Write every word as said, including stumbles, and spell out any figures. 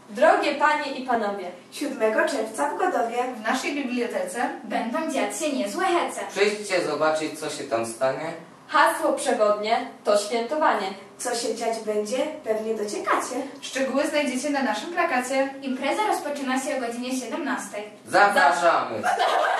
Drogie panie i panowie, siódmego czerwca w Godowie W naszej bibliotece będą dziać się niezłe hece. Przyjdźcie zobaczyć, co się tam stanie. hasło przewodnie to świętowanie. co się dziać będzie, pewnie dociekacie. szczegóły znajdziecie na naszym plakacie. Impreza rozpoczyna się o godzinie siedemnastej. Zapraszamy!